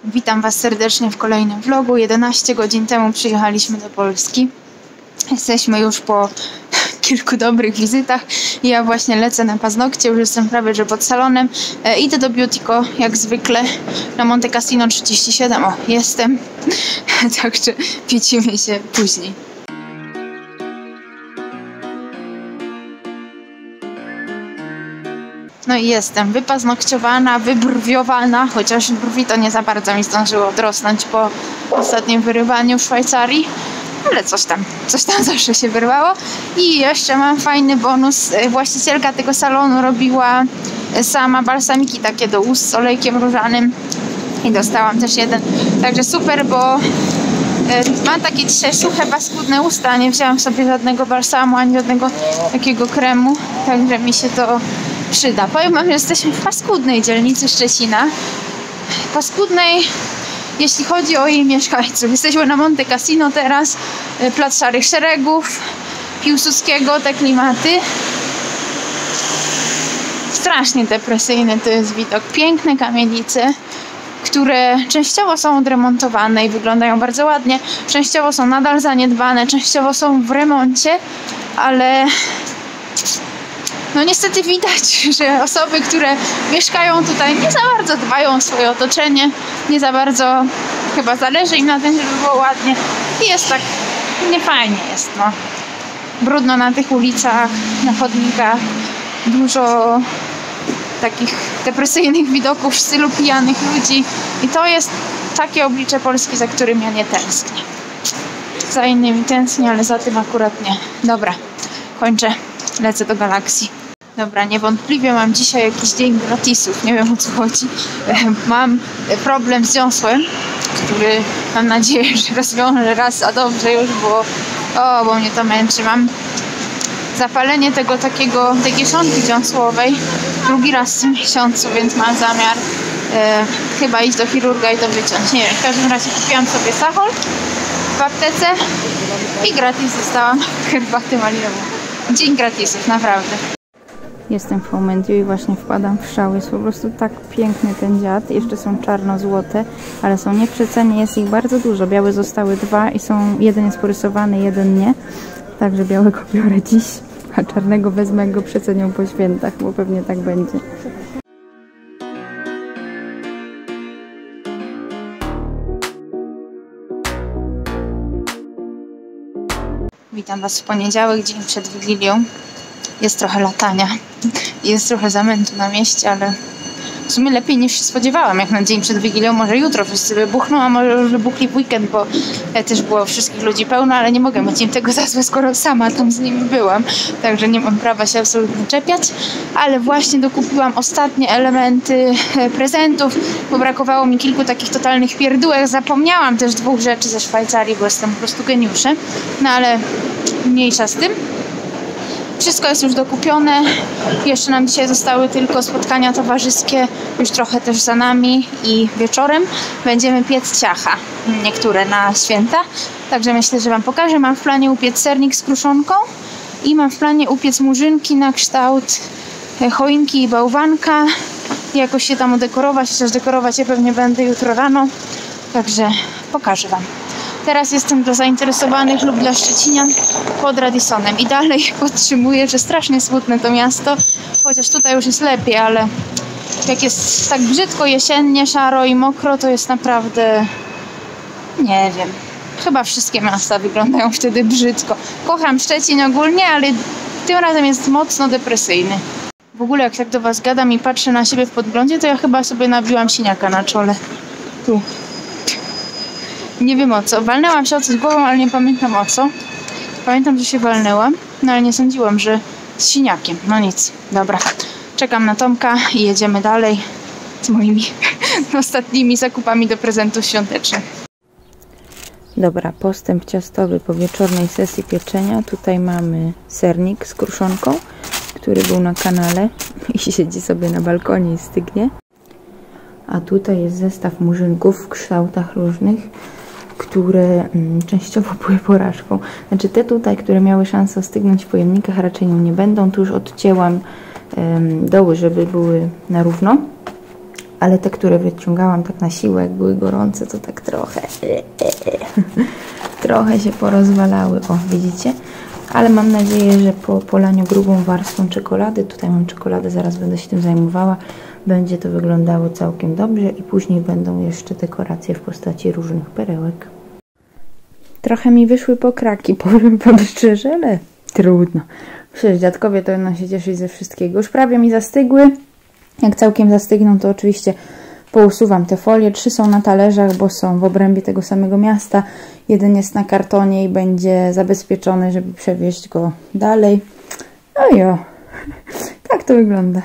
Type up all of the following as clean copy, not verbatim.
Witam Was serdecznie w kolejnym vlogu. 11 godzin temu przyjechaliśmy do Polski. Jesteśmy już po kilku dobrych wizytach. Ja właśnie lecę na paznokcie, już jestem prawie że pod salonem. Idę do Beautyco, jak zwykle, na Monte Cassino 37. O, jestem. Także widzimy się później. No i jestem wypaznokciowana, wybrwiowana, chociaż brwi to nie za bardzo mi zdążyło odrosnąć po ostatnim wyrywaniu w Szwajcarii, ale coś tam zawsze się wyrwało. I jeszcze mam fajny bonus. Właścicielka tego salonu robiła sama balsamiki takie do ust z olejkiem różanym i dostałam też jeden. Także super, bo mam takie dzisiaj suche, paskudne usta, nie wzięłam sobie żadnego balsamu ani żadnego takiego kremu, także mi się to przyda. Powiem wam, że jesteśmy w paskudnej dzielnicy Szczecina. Paskudnej, jeśli chodzi o jej mieszkańców. Jesteśmy na Monte Cassino teraz, plac Szarych Szeregów, Piłsudskiego, te klimaty. Strasznie depresyjny to jest widok. Piękne kamienice, które częściowo są odremontowane i wyglądają bardzo ładnie, częściowo są nadal zaniedbane, częściowo są w remoncie, ale no niestety widać, że osoby, które mieszkają tutaj, nie za bardzo dbają o swoje otoczenie, nie za bardzo chyba zależy im na tym, żeby było ładnie i jest tak niefajnie jest, no. Brudno na tych ulicach, na chodnikach, dużo takich depresyjnych widoków w stylu pijanych ludzi i to jest takie oblicze Polski, za którym ja nie tęsknię. Za innymi tęsknię, ale za tym akurat nie. Dobra, kończę, lecę do Galaxy. Dobra, niewątpliwie mam dzisiaj jakiś dzień gratisów, nie wiem o co chodzi. Mam problem z dziąsłem, który mam nadzieję, że rozwiążę raz, a dobrze już było. O, bo mnie to męczy. Mam zapalenie tej kieszonki dziąsłowej drugi raz w tym miesiącu, więc mam zamiar chyba iść do chirurga i to wyciąć. Nie wiem, w każdym razie kupiłam sobie Sahol w aptece i gratis dostałam herbatę malinową. Dzień gratisów, naprawdę. Jestem w Home & i właśnie wpadam w szał. Jest po prostu tak piękny ten dziad. Jeszcze są czarno-złote, ale są nie w przecenie. Jest ich bardzo dużo. Białe zostały dwa i jeden jest porysowany, jeden nie. Także białego biorę dziś, a czarnego wezmę, jak go przecenią po świętach, bo pewnie tak będzie. Witam Was w poniedziałek, dzień przed Wigilią. Jest trochę latania, jest trochę zamętu na mieście, ale w sumie lepiej niż się spodziewałam, jak na dzień przed Wigilią. Może jutro wszyscy wybuchną, a może już wybuchli w weekend, bo też było wszystkich ludzi pełno, ale nie mogę mieć im tego za złe, skoro sama tam z nimi byłam. Także nie mam prawa się absolutnie czepiać, ale właśnie dokupiłam ostatnie elementy prezentów, bo brakowało mi kilku takich totalnych pierdółek. Zapomniałam też dwóch rzeczy ze Szwajcarii, bo jestem po prostu geniuszem, no ale mniejsza z tym. Wszystko jest już dokupione. Jeszcze nam dzisiaj zostały tylko spotkania towarzyskie, już trochę też za nami i wieczorem będziemy piec ciacha, niektóre na święta. Także myślę, że Wam pokażę. Mam w planie upiec sernik z kruszonką i mam w planie upiec murzynki na kształt choinki i bałwanka. Jakoś się tam udekorować, chociaż dekorować je pewnie będę jutro rano. Także pokażę Wam. Teraz jestem dla zainteresowanych lub dla Szczecinian pod Radisonem i dalej podtrzymuję, że strasznie smutne to miasto, chociaż tutaj już jest lepiej, ale jak jest tak brzydko jesiennie, szaro i mokro, to jest naprawdę, nie wiem, chyba wszystkie miasta wyglądają wtedy brzydko. Kocham Szczecin ogólnie, ale tym razem jest mocno depresyjny. W ogóle jak tak do Was gadam i patrzę na siebie w podglądzie, to ja chyba sobie nabiłam siniaka na czole. Tu. Nie wiem o co. Walnęłam się o coś głową, ale nie pamiętam o co. Pamiętam, że się walnęłam, no ale nie sądziłam, że z siniakiem. No nic. Dobra. Czekam na Tomka i jedziemy dalej z moimi ostatnimi zakupami do prezentów świątecznych. Dobra, postęp ciastowy po wieczornej sesji pieczenia. Tutaj mamy sernik z kruszonką, który był na kanale i siedzi sobie na balkonie i stygnie. A tutaj jest zestaw murzynków w kształtach różnych, które częściowo były porażką. Znaczy te tutaj, które miały szansę ostygnąć w pojemnikach, raczej nie będą. Tu już odcięłam doły, żeby były na równo. ale te, które wyciągałam tak na siłę, jak były gorące, to tak trochę się porozwalały. O, widzicie? Ale mam nadzieję, że po polaniu grubą warstwą czekolady, tutaj mam czekoladę, zaraz będę się tym zajmowała, będzie to wyglądało całkiem dobrze i później będą jeszcze dekoracje w postaci różnych perełek. Trochę mi wyszły pokraki, powiem wam szczerze, ale trudno. Przecież dziadkowie to będą się cieszyć ze wszystkiego. Już prawie mi zastygły. Jak całkiem zastygną, to oczywiście pousuwam te folie. 3 są na talerzach, bo są w obrębie tego samego miasta. Jeden jest na kartonie i będzie zabezpieczony, żeby przewieźć go dalej. No i o, tak to wygląda.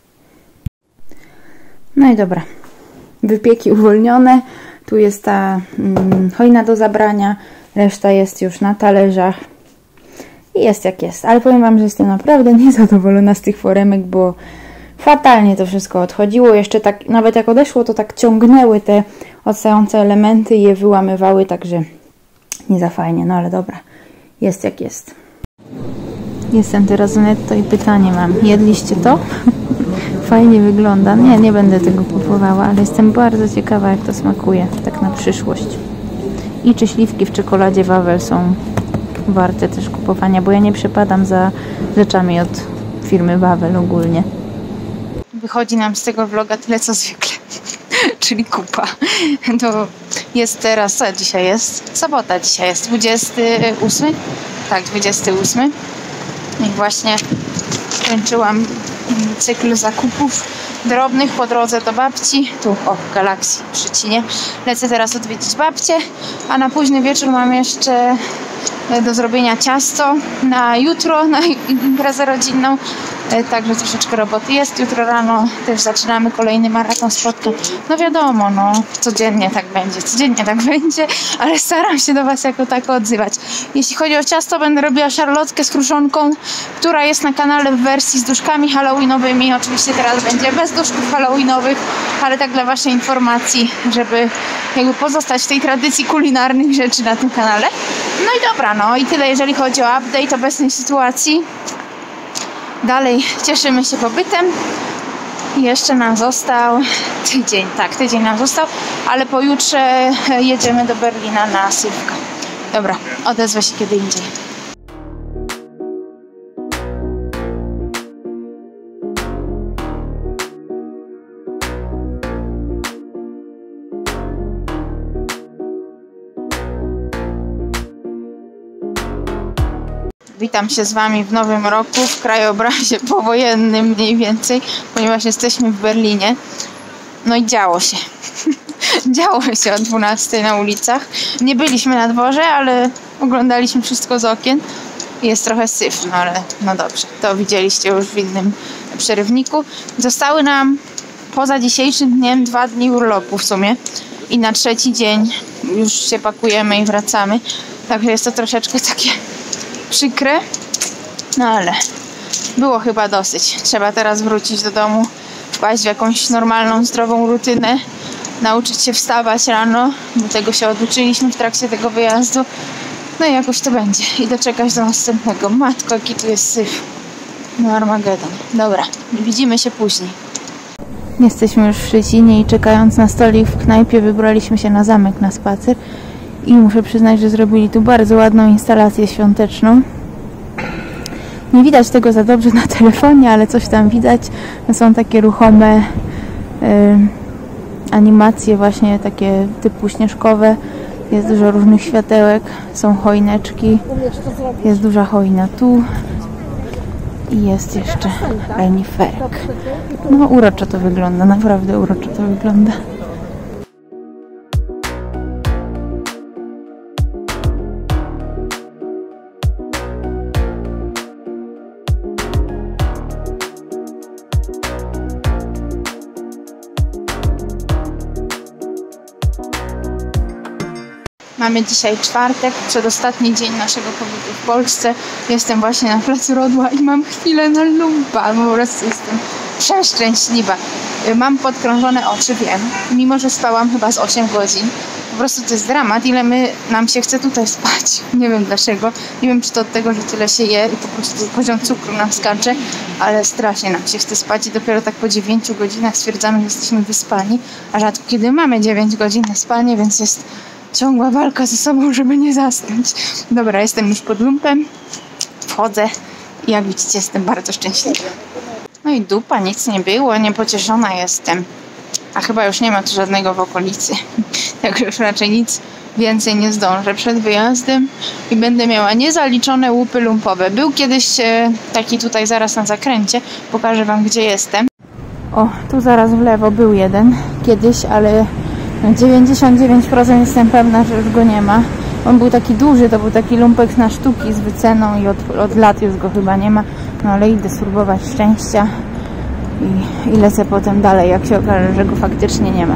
No i dobra. Wypieki uwolnione. Tu jest ta hojna do zabrania. Reszta jest już na talerzach. I jest jak jest. Ale powiem wam, że jestem naprawdę niezadowolona z tych foremek, bo fatalnie to wszystko odchodziło. Jeszcze tak, nawet jak odeszło, to tak ciągnęły te odstające elementy i je wyłamywały, także nie za fajnie. No ale dobra, jest jak jest. Jestem teraz w Netto i pytanie mam. Jedliście to? Fajnie wygląda. Nie będę tego kupowała, ale jestem bardzo ciekawa, jak to smakuje. Tak na przyszłość. I czy śliwki w czekoladzie Wawel są warte też kupowania, bo ja nie przepadam za rzeczami od firmy Wawel ogólnie. Wychodzi nam z tego vloga tyle co zwykle, czyli kupa. To jest teraz, co dzisiaj jest? Sobota dzisiaj jest, 28? Tak, 28. I właśnie skończyłam cykl zakupów drobnych po drodze do babci. Tu, o, w Galaxii w Szczecinie. Lecę teraz odwiedzić babcię, a na późny wieczór mam jeszcze do zrobienia ciasto na jutro, na imprezę rodzinną. Także troszeczkę roboty jest. Jutro rano też zaczynamy kolejny maraton spotkań. No wiadomo, no codziennie tak będzie, ale staram się do was jako tako odzywać. Jeśli chodzi o ciasto, będę robiła szarlotkę z kruszonką, która jest na kanale w wersji z duszkami halloweenowymi. Oczywiście teraz będzie bez duszków halloweenowych, ale tak dla waszej informacji, żeby jakby pozostać w tej tradycji kulinarnych rzeczy na tym kanale. No i dobra, no i tyle jeżeli chodzi o update obecnej sytuacji. Dalej cieszymy się pobytem. Jeszcze nam został tydzień, tak, tydzień nam został, ale pojutrze jedziemy do Berlina na Sylwka. Dobra, odezwę się kiedy indziej. Witam się z wami w nowym roku, w krajobrazie powojennym mniej więcej, ponieważ jesteśmy w Berlinie. No i działo się. Działo się o 12 na ulicach. Nie byliśmy na dworze, ale oglądaliśmy wszystko z okien. Jest trochę syf, no ale no dobrze. To widzieliście już w innym przerywniku. Zostały nam poza dzisiejszym dniem 2 dni urlopu w sumie. I na 3. dzień już się pakujemy i wracamy. Także jest to troszeczkę takie przykre, no ale było chyba dosyć. Trzeba teraz wrócić do domu, wpaść w jakąś normalną, zdrową rutynę, nauczyć się wstawać rano, bo tego się oduczyliśmy w trakcie tego wyjazdu. No i jakoś to będzie. I doczekać do następnego. Matko, jaki tu jest syf. No Armagedon. Dobra, widzimy się później. Jesteśmy już w Szczecinie i czekając na stolik w knajpie wybraliśmy się na zamek na spacer. I muszę przyznać, że zrobili tu bardzo ładną instalację świąteczną. Nie widać tego za dobrze na telefonie, ale coś tam widać. Są takie ruchome animacje właśnie takie typu śnieżkowe. Jest dużo różnych światełek, są choineczki. Jest duża choina tu. I jest jeszcze reniferek. No uroczo to wygląda, naprawdę uroczo to wygląda. Mamy dzisiaj czwartek, przedostatni dzień naszego pobytu w Polsce. Jestem właśnie na Placu Rodła i mam chwilę na lumpa. Po prostu jestem przeszczęśliwa. Mam podkrążone oczy, wiem, mimo że spałam chyba z 8 godzin. Po prostu to jest dramat, ile nam się chce tutaj spać. Nie wiem dlaczego. Nie wiem, czy to od tego, że tyle się je i po prostu poziom cukru nam skacze, ale strasznie nam się chce spać i dopiero tak po 9 godzinach stwierdzamy, że jesteśmy wyspani, a rzadko kiedy mamy 9 godzin na spanie, więc jest ciągła walka ze sobą, żeby nie zasnąć. Dobra, jestem już pod lumpem, wchodzę i jak widzicie, jestem bardzo szczęśliwa. No i dupa, nic nie było, niepocieszona jestem. A chyba już nie ma tu żadnego w okolicy. Także już raczej nic więcej nie zdążę przed wyjazdem i będę miała niezaliczone łupy lumpowe. Był kiedyś taki tutaj zaraz na zakręcie. Pokażę wam, gdzie jestem. O, tu zaraz w lewo był jeden kiedyś, ale 99% jestem pewna, że już go nie ma. On był taki duży, to był taki lumpek na sztuki z wyceną i od lat już go chyba nie ma. No ale idę spróbować szczęścia i lecę potem dalej, jak się okaże, że go faktycznie nie ma.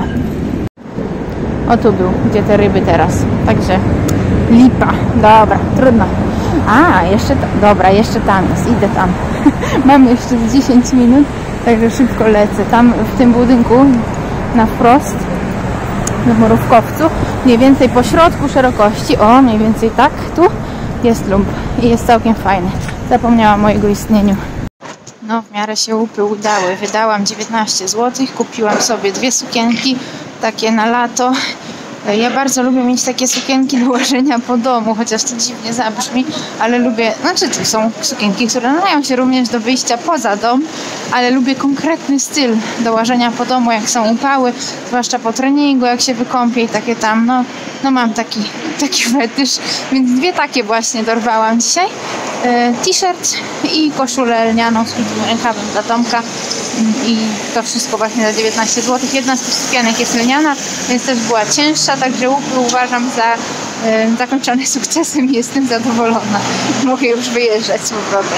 O, tu był, gdzie te ryby teraz. Także lipa. Dobra, trudno. A, jeszcze tam. Dobra, jeszcze tam jest. Idę tam. Mam jeszcze 10 minut, także szybko lecę. Tam w tym budynku na wprost na Mrówkowcu, mniej więcej po środku szerokości, o, mniej więcej tak, tu jest lump i jest całkiem fajny. Zapomniałam o jego istnieniu. No, w miarę się łupy udały. Wydałam 19 zł, kupiłam sobie 2 sukienki, takie na lato. Ja bardzo lubię mieć takie sukienki do łożenia po domu, chociaż to dziwnie zabrzmi, ale lubię, znaczy to są sukienki, które nadają się również do wyjścia poza dom, ale lubię konkretny styl do łożenia po domu, jak są upały, zwłaszcza po treningu, jak się wykąpię i takie tam, no mam taki fetysz, więc 2 takie właśnie dorwałam dzisiaj. T-shirt i koszulę lnianą z krótkim rękawem dla Tomka i to wszystko właśnie za 19 zł. Jedna z tych sukienek jest lniana, więc też była cięższa, także łupy uważam za zakończone sukcesem i jestem zadowolona. Mogę już wyjeżdżać z powrotem.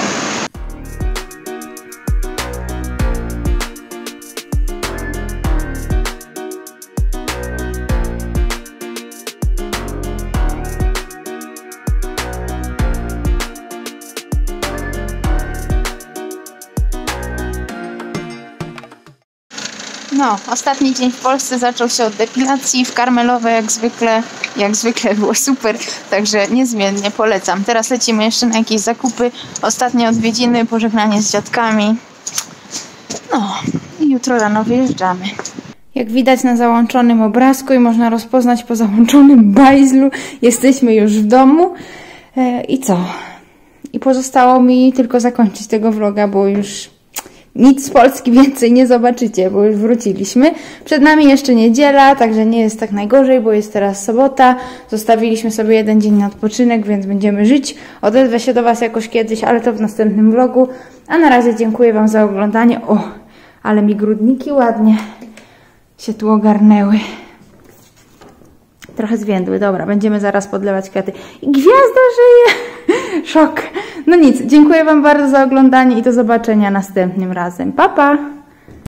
No, ostatni dzień w Polsce zaczął się od depilacji w Karmelowe, jak zwykle było super, także niezmiennie polecam. Teraz lecimy jeszcze na jakieś zakupy, ostatnie odwiedziny, pożegnanie z dziadkami. No, i jutro rano wyjeżdżamy. Jak widać na załączonym obrazku i można rozpoznać po załączonym bajzlu, jesteśmy już w domu. I co? I pozostało mi tylko zakończyć tego vloga, bo już nic z Polski więcej nie zobaczycie, bo już wróciliśmy. Przed nami jeszcze niedziela, także nie jest tak najgorzej, bo jest teraz sobota. Zostawiliśmy sobie 1 dzień na odpoczynek, więc będziemy żyć. Odezwę się do Was jakoś kiedyś, ale to w następnym vlogu. A na razie dziękuję Wam za oglądanie. O, ale mi grudniki ładnie się tu ogarnęły. Trochę zwiędły, dobra, będziemy zaraz podlewać kwiaty. I gwiazda żyje! Szok! No nic, dziękuję Wam bardzo za oglądanie i do zobaczenia następnym razem. Pa, pa!